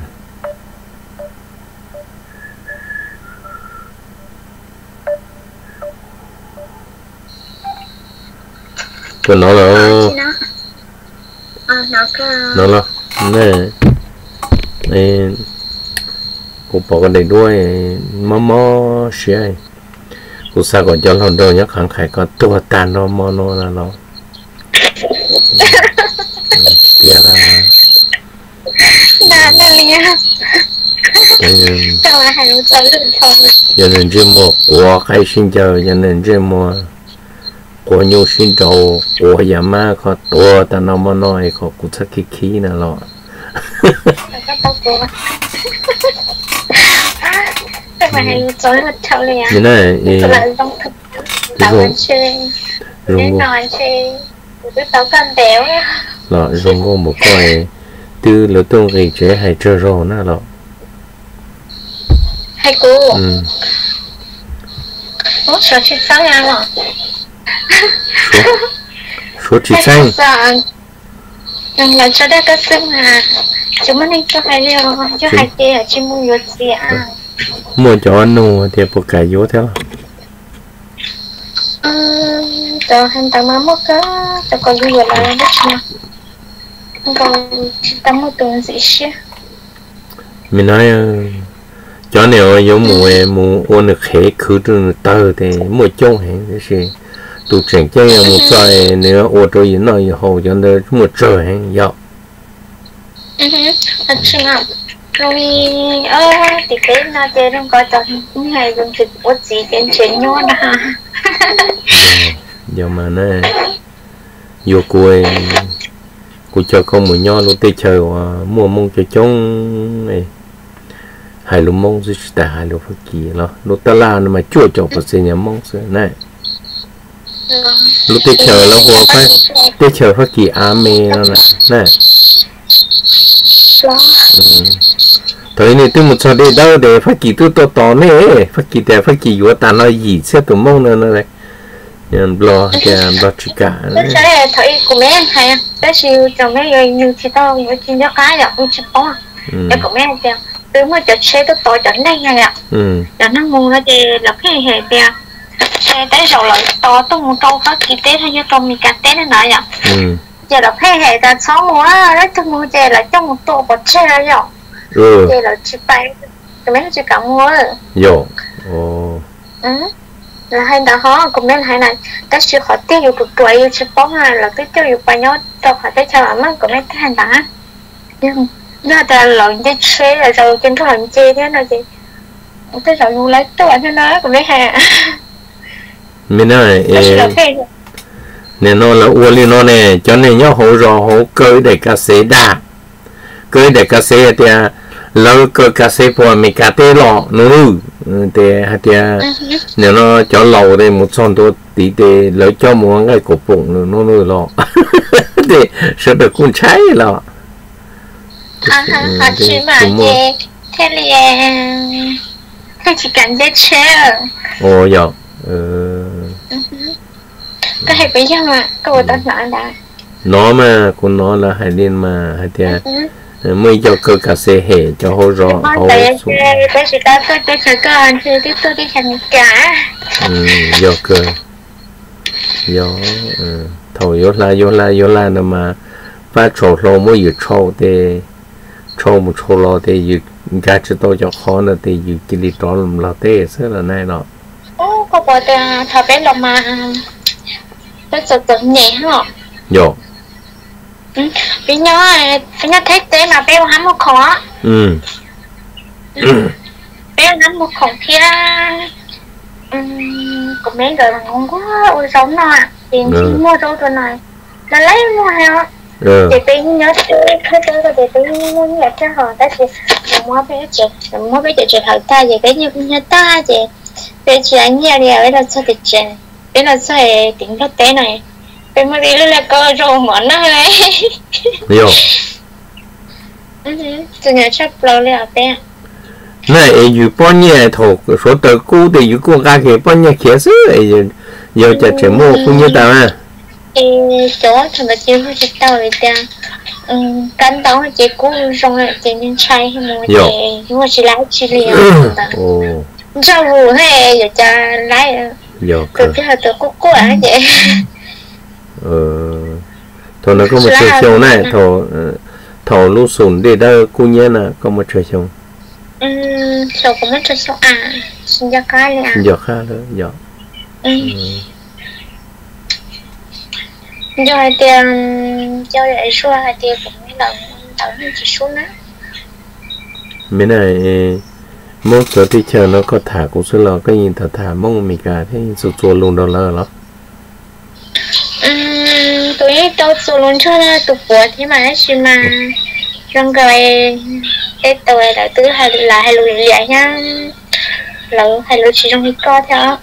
của nó là nó là nè này cô bỏ cái này đuôi mò mò xe cô sao còn cho lần đầu nhắc hàng khai có tua tàn nó mò nó là nó tiền là đã là liền cho nên cho là hàng cho lượng thôi cho nên chỉ mua của khai sinh chờ cho nên chỉ mua của nhiều sinh trâu của nhà má có tua ta nó mà nói có cũng chắc khí khí nè lo các tao của cho là hàng cho lượng thôi liền như này cho là trong thực tao ăn chơi nên nói chơi tôi tao cần béo lọ rong ngô một coi từ lứa tung gì chế hay chơi rô nè lọ hay cô ừ ủa sao chị sao nha lọ số chỉ xanh nhưng là cho đã có sức mà chúng mình cho phải liều cho hai kia ở trên mua gì à mua cho anh nô thì bộ cải vô theo cho hành tao mà mất cái tao còn gì là đất nào còn tao mất tuần gì chứ mình nói cho nếu giống mùa mùa ôn được khế cứ từ từ thì mua chung hết cái gì tụ chuyển chơi một trời nữa ô tô gì nói hồ cho nên một trời hết dọc ừ thật sự không rồi ơ thì cái nó chơi nó có cho những ngày dùng dịch bút gì trên chuyện nhau đó ha giờ mà nó vô cuối cô cho con một nho lúc tây chờ mua mông cho chúng này hai lúa mông chứ ta hai lúa phát kỳ lo lúc ta la mà chua chọc vào xe nhà mông xưa này lúc tây chờ là hồ phải tây chờ phát kỳ á mê nó nè nè thôi này tôi một số đây đâu để phát kỳ tôi to to này phát kỳ để phát kỳ của ta nói gì sẽ tụi mông nữa này nhận lo cái lo chỉ cả cái này thấy của mấy anh hay cái siêu cho mấy người như chị tao người chuyên gia cái là cũng chỉ có cái của mấy anh kìa từ mới chợt xe tôi tội chợt đây nha ạ cho nó mua nó thì là cái hệ kìa xe tới rồi lại to tôi một câu phát kỳ tế hay như tôi mình cắt tế nó nói ạ giờ là cái hệ ta sáu mua đấy tôi mua chè là trong một tô bột xe rồi ừ chè là chỉ bay cái mấy nó chỉ cả mua rồi ồ là hai đứa họ cũng nên hai này cái sự họ tiêu dùng cực tuổi yêu chỉ bóng là là cái tiêu dùng bao nhiêu đâu phải cái sao mà cũng nên hai đứa nhưng nó là lần chơi chơi là rồi trên cái lần chơi thế nào chị cái rồi luôn lấy tôi anh nói cũng lấy hà mình nói nè nó là uống lên nó nè cho nên nhớ hỗ trợ hỗ cơ để cá sấu đa cơ để cá sấu thì lâu cơ cá sấu của mình cá tê lọ nữa thì hạt ya nếu nó cho lâu thì một son tôi tí thì lấy cho một cái cục bụng nó nuôi lọ thì sẽ được con trái lọ à hả chỉ mà về thế thì thế chỉ cần để chơi ồ dạ cái hay bây giờ mà câu tao nói đã nó mà con nó là hay liên mà hạt ya mới cho cơ cả xe hệ cho hỗ rõ hỗ xuống cái sự ta tôi tôi chơi cơ anh chơi tiếp tôi đi thành cả ừ do cơ do thầu vô la vô la vô la nữa mà phát trâu lo mới dự trâu thì trâu một trâu lo thì dự cái chế độ cho khó nữa thì dự chỉ đi đó làm lo thế sẽ là này đó ô có bỏ thì thằng bé lòng mà cái sự tự nhẹ hả yo vì nhớ vì nhớ thấy thế mà béo hắn một khó ừ béo hắn một khổng kia có mấy người mà ngon quá ôi sống nào ạ tiền chỉ mua đâu rồi này là lấy mua heo để tôi nhớ tôi tôi tôi để tôi mua nhẹ cho họ ta thì mua bé chị mua bé chị chị hỏi ta về cái như như ta chị bé chị anh nhà đi ở đây sao thì chị bé là sao tính cái tế này bé mới đi là có rồi món nó đấy yo từ nhà sắp lâu liền bé nàyอยู่ป้อนเนี่ยถกสดตะกูแต่อยู่กูกาเขป้อนเนี่ยเขียซื้อไอ้อยู่จะเฉโมกูเนี่ยตาอ่ะเออchỗ thằng bà chị phải tao vậy ta cắn tao chị cú xong rồi chị nên chay hay mua chị mua chị lái chị liền ồ rau rù hay giờ cha lái từ cái hạt từ cú cú à vậy ờ thôi nó có một chơi chung này thầu thầu lú sùn để đâu cu nhé nè có một chơi chung ừ sao có một chơi chung à xin ra cái này à giờ khá nữa giờ do hai tiền cho để xua hai tiền cũng mấy lần tao nó chỉ xuống á mấy này mỗi cái thì chờ nó có thả cũng sẽ là cái nhìn thả thả mong mình cả thế số số luôn đó là nó tụi tao số luôn cho nó tụi bữa thế mà nó xin mà trong cái cái tụi là tứ hay là hay lùi lại nhá là hay lùi chỉ trong cái co theo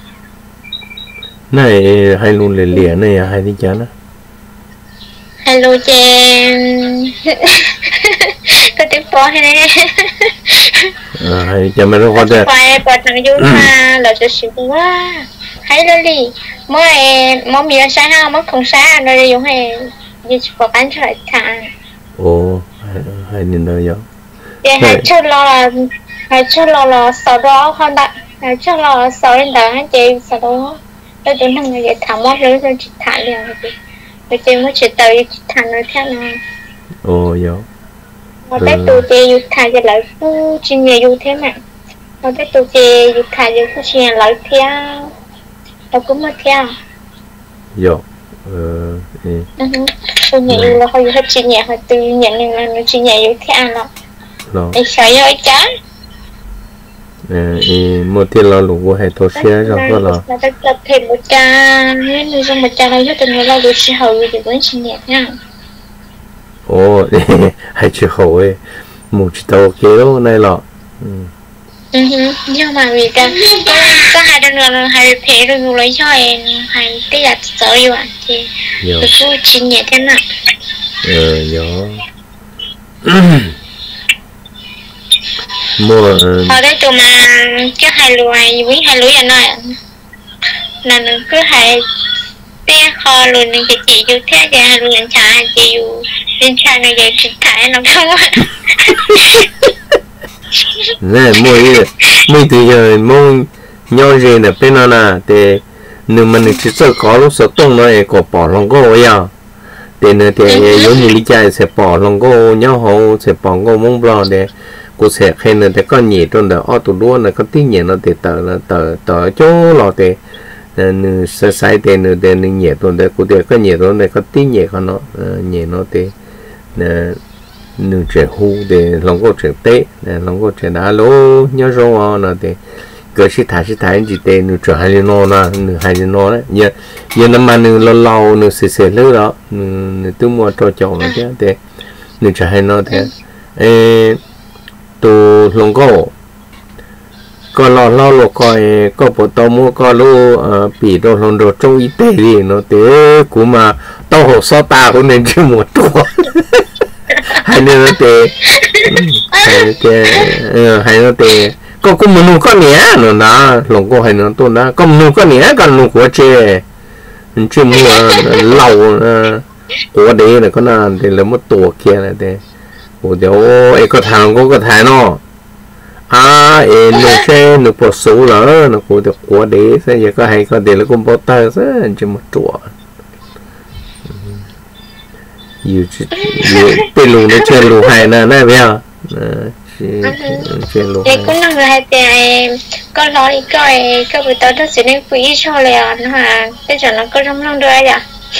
này hay luôn lẻ lẻ này hay đi chán á hello Jen có tiếng phó hay nè à hay chả mấy nó có thế phải bật thằng du mà là sẽ xịt quá hay lên đi mới mới miếng sáng ha mới không sáng rồi dùng hay như có bán cho lại thằng ồ hay nên đâu vậy để hay cho lo là hay cho lo là sau đó không đã hay cho lo là sau đến đó hay chị sau đó tôi tưởng thằng người thằng mất rồi tôi chỉ thả liền rồi tôi chỉ mới chỉ tới thằng nó theo nào ồ vậy một cái tôi chỉ dùng thả cho lại phu chỉ nhiều dùng thế mà một cái tôi chỉ dùng thả cho phu chỉ nhiều lại theo tôi cũng mất theo vậy ờ tôi nhảy là hơi hết chỉ nhảy hơi từ nhảy nên là nó chỉ nhảy dùng theo nó để sợ rồi chán một thiên lo lụt của hệ thống xe rồi có là là tất cả thêm một cha nên người trong một cha này nhất tình lo được sẽ hậu thì vẫn chỉ nhẹ nha ồ hay chịu khổ ấy một chỉ tàu kéo này lọ nhưng mà vì ta có có hai đứa nữa hai phê rồi người lấy cho em hai cái là sợ rồi ạ thì tôi cứ chỉ nhẹ thế nào ờ nhớ mua ở đây tụi mà cái hai lúa quý hai lúa vậy nói là nó cứ hai bé kho luôn nên cái chị yêu thế thì hai lúa nhận trả chị yêu bên trái này vậy chị thải nó không á nè mua đi mua từ giờ mua nhau gì nè bên nó nè thì nếu mà mình chỉ sợ có lúc sợ tung nó có bỏ lòng cô vậy à thì nữa thì giống như lý giải sẽ bỏ lòng cô nhau hậu sẽ bỏ cô mông bò để cô sẽ khen là cái con nhỉ trong đó ở tủ đua là có tiếng nhỉ nó thì tờ là tờ tờ chỗ lò thì nên sai sai thì nữa thì nên nhỉ trong đó cô thì có nhỉ trong đó có tiếng nhỉ của nó nhỉ nó thì nên trẻ hu thì lòng cô trẻ tệ lòng cô trẻ đá lố nhớ rồi nó thì cái sự thay sự thay chỉ để nên trở hay nó na nên hay nó đấy giờ giờ năm mà nên lâu lâu nên sẽ sẽ lỡ đó nên tôi mua cho chồng nó chứ thì nên trở hay nó thế tu long cô có lo lo lo coi có bộ tàu mua có lu bị đồ long đồ trong y tế gì nó thế cũng mà tàu hồ sơ ta cũng nên chỉ một tuổi hay nên nó thế hay thế hay nó thế có cũng muốn có nhẹ nó na long cô hay nó tôi na có muốn có nhẹ còn long của chơi chỉ mua lâu của đấy là có nào thì là một tuổi kia là thế ủa điều ấy có thằng có có thằng nó à ấy nó xe nó bỏ số lỡ nó cũng được quá đấy sẽ giờ có hay có để nó cũng bỏ tay sẽ chỉ một chỗ nhiều nhiều bên lùng nó chơi lùng hay nè này bây giờ chơi lùng hay cũng là người hay tiền có nói đi coi có buổi tối nó sẽ nên quỹ cho liền hả cái chuyện nó có trong lòng đưa à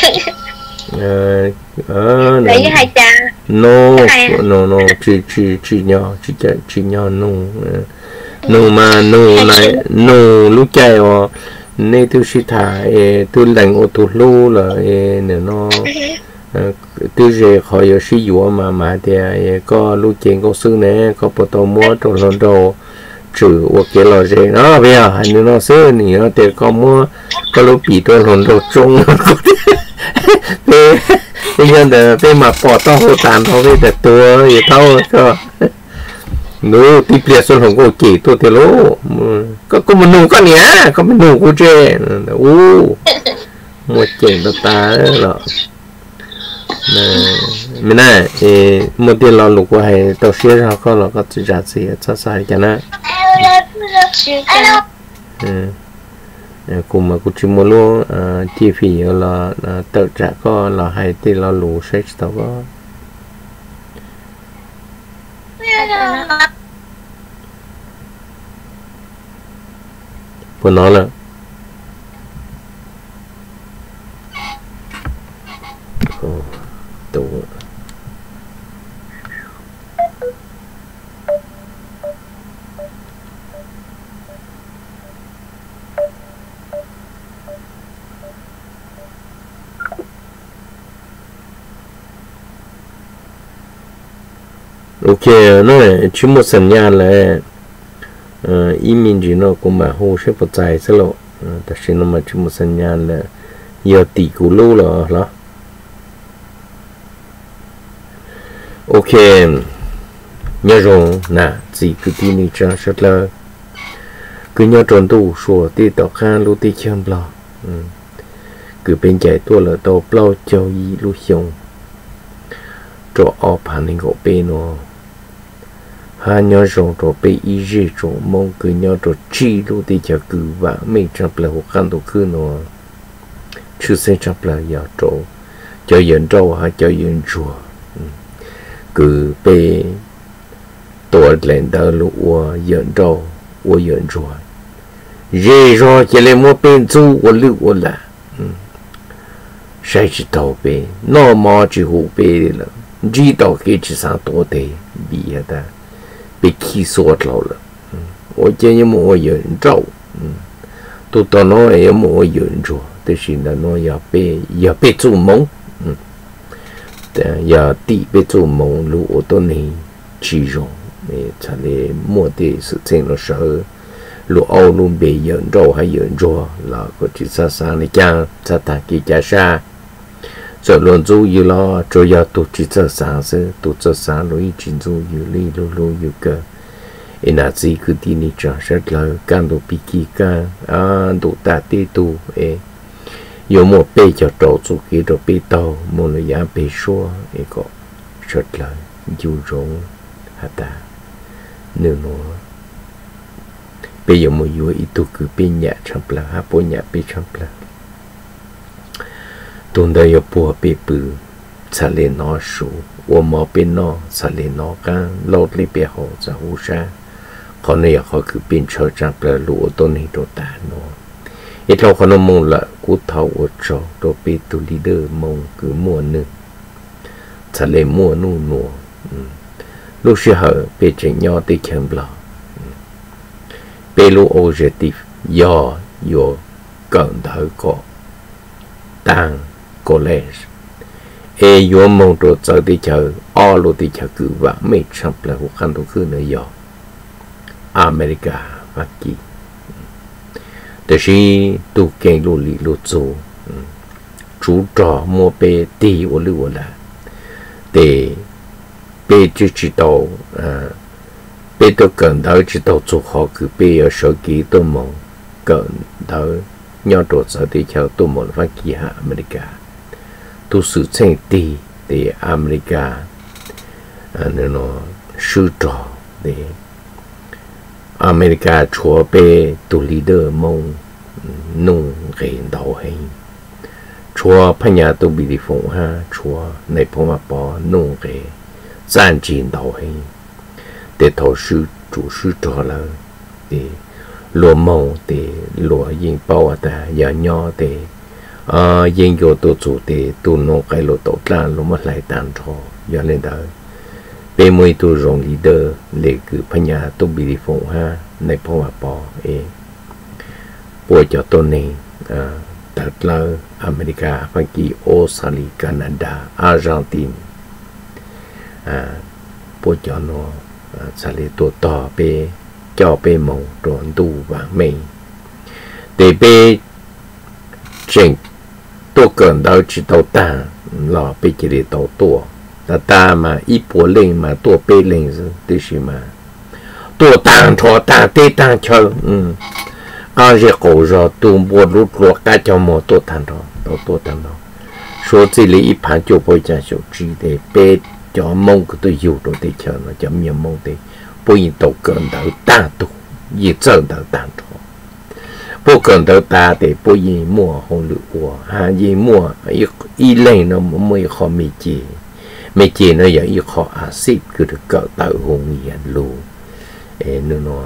ờ lấy hai cha no no no chỉ chỉ chỉ nhỏ chỉ chỉ chỉ nhỏ no no mà no này no lúc chạy ở nên tôi sẽ thải tôi lạnh ở thủ lô là nếu nó tôi về khỏi ở sử dụng mà mà thì có lúc chuyện có sư này có bộ tàu mua trong lần đầu trừ ở cái lò rễ nó bây giờ hành nó sơ nữa thì có mua có lúc bị trong lần đầu chung về bây giờ để về mà bỏ tao hồ tàn tao về để tua gì tao cho nếu tiếp liệt xuân hồng cô chỉ tôi thì lố có có một nụ con nhá có một nụ cô chê u một chuyện đó ta là mình này thì một tiền lo lục của hay tao xé ra có là có chỉ giá gì sao sai cho nó cùng mà cũng chỉ muốn luôn chi phí là tự trả có là hay thì là lũ sẽ tao có của nó là tụ ok nó chỉ mộtสัญญาณlà ý mình chỉ nó cũng mà hồ sẽ phải chạy sẽ lộ ta xin nó mà chỉ mộtสัญญาณlà giờ tỷ cú lô là đó ok nhớ rồi nè chỉ cứ tin đi cho rất là cứ nhớ tròn tu sủa tí tao khan lu tí chân bò cứ bên chạy tua là tao bò cho y lu xong cho ở bàn hình gỗ bên nó hai nhớ rồi rồi bị ý gì rồi mong cứ nhớ rồi chi lu tí cho cứ và mình chấp là một khăn đồ cứ nó chưa xem chấp là giờ rồi cho yên trâu hay cho yên chùa cứ bị tuổi lên đó lúa yên trâu我演出，人说起来我变走我溜我了，嗯，谁知道呗？那么之后呗了，知道给只上多的毕业的，被气死了了，嗯，我建议我演照，嗯，都到那也我演出，但是呢，我要被要被做梦，嗯，但要地被做梦，如果都能去用。để trả lời mua thì sự tình nó sợ lúa âu luôn bị dẫn rau hay dẫn rùa là có chỉ xa xa này chăng xa ta kỳ cha xa rồi luôn du như lo rồi giờ tụt chỉ xa xa sẽ tụt xa xa lối chính du như li lu lu như cơ em là gì cứ tin đi trả rất là can đồ bị kỳ ca à đồ ta tê tu ê有một bê cho trâu chú kia rồi bê tàu một là giá bê xua ê có rất là dù rộng hả ta nếu nó bây giờ một yếu ít tu cứ bên nhà chăm là ha bố nhà bên chăm là tuần đây ở bùa bên bự xả lên nó số và mò bên nó xả lên nó càng lót lên bên họ ra hú sa còn này họ cứ bên chơi chăm là lúa tôn này đồ ta nó ít lâu còn nó mong là cú thầu ở chỗ đồ bên tu leader mong cứ mua nữa xả lên mua nu nua lúc xưa họ bị chuyện nhỏ thì chẳng lo bị lúc objective do do cần thở có tăng college e do mong đồ chờ thì chờ ở lúc thì chờ cứ và mấy trăm là một khăn đồ cứ nữa do America và kỳแต่是都给路里路走主找莫被地我路了得被就知道呃被都跟到知道做好个被要手机都忙跟到要多少的条都忙发给哈美利加都是成地的美利加啊那种市长的美利加除被独立的梦弄给到黑除朋友都比你疯哈除那朋友把弄给战争到黑để thổ sư chủ sư trò là để lúa màu để lúa yên bao ta giờ nhỏ để à yên vô tổ chủ để tu nô cái lúa tổ ra lúa mất lại tàn trò giờ lên đó bé mui tu rong leader để cứ phanh nhà tu bị đi phong ha này phong mà bỏ e bùa cho tôi này à thật là America phải kỳ Australia Canada Argentina à bùa cho nó sẽ lấy tổ tỏ bê cho bê màu trộn đủ và mềm để bê trình tổ cần đâu chỉ tổ ta lò bê chỉ để tổ tổ ta ta mà ít bố lên mà tổ bê lên rồi thì gì mà tổ tàng cho ta tê tàng cho ừ à giờ cổ rồi tổ bố lút lút cả cho một tổ tàng rồi tổ tổ tàng rồi số chỉ lấy ít phản cho bôi cha số chỉ để bê cho mong cái tôi yêu rồi thì chờ nó chấm nhiều mong thì bố yên tàu cần đỡ ta tu gì chân đỡ tàn trò bố cần đỡ ta thì bố yên mua không được của ha yên mua y lên nó mới khó mì chè mì chè nó giờ y khó axit cứ được cỡ tàu hùng yên luôn nên nó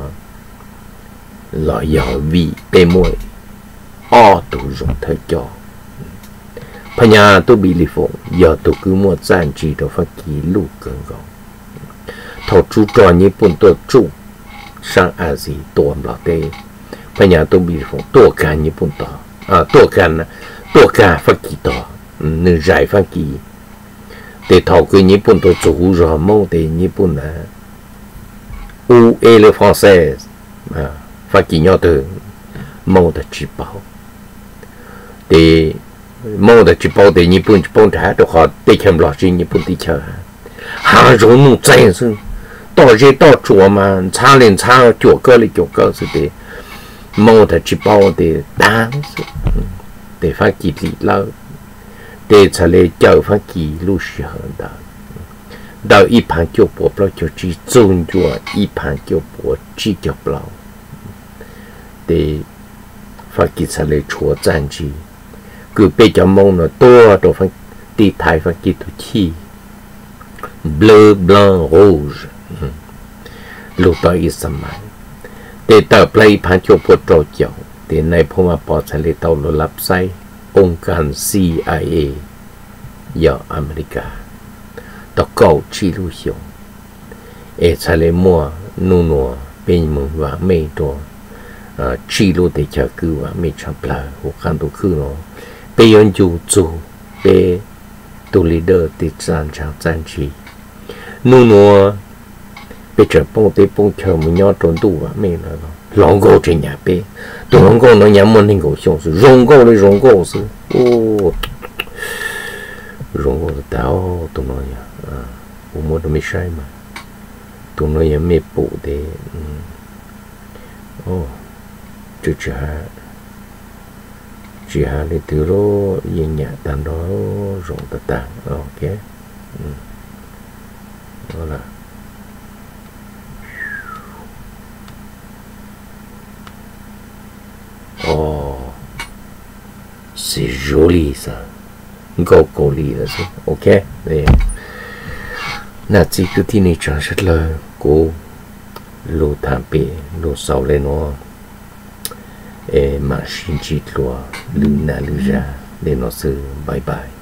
loại giỏi vì bê môi o tụ dùng thời cho bây giờ tôi bị lì phụng giờ tôi cứ mua gian chỉ đâu phải kỹ lụ cơn gọng thầu chú trò như bún tôi chú sang à gì tôi làm thế bây giờ tôi bị phụng tôi cả như bún tỏ à tôi cả tôi cả phải kỹ tỏ nên giải phải kỹ để thầu cứ như bún tôi chú rồi mong để như bún là où est le français à phải kỹ nhau từ mong là chỉ bảo để mong là chỉ bảo để như bún chỉ bảo trả được họ để xem lo gì như bún đi chờ hàng rồi nó chạy xuống到这到做嘛，查连查脚个哩脚个是的，冇得去包的单是，得发几里了，得出来叫发几路时候的，到一盘脚波不了就只中脚，一盘脚波只脚不了，得发几出来戳战机，佢比较冇呢多到发地台发几头气 ，bleu blanc rouge。lúc đó ít sớm mai để tập lấy phán cho bộ trò chậu để này phong mà bỏ ra lấy tàu lo lắp say ông can C I A ở America tàu cầu chi lưu hiếu để ra lấy mua nu nua bên mông và mê đồ chi lưu để chờ cư và mê chăm là hoặc khăn đồ cư nó bây giờ dù dù để tu leader để trang trang trang trí nu nua bây giờ bông tê bông chờ mình nhau trốn tù và mình là lòng gỗ trên nhà bê tụi lòng gỗ nó nhắm một hình gỗ xong rồi rong gỗ lấy rong gỗ rồi ô rong gỗ là tao tụi nó nhá cũng muốn nó mới sai mà tụi nó nhắm mê bộ để ô chứ chả chỉ hà để từ đó yên nhà tàn đó rong tà tàn ok đó là oh, c'est joli ça. Go coli là ça. Ok. Đây. Nà chỉ cứ tí này chẳng rất là cô lô thảm bể lô sau lên nó e mà xin chít lúa lưu nà lưu ra để nó sự bye bye.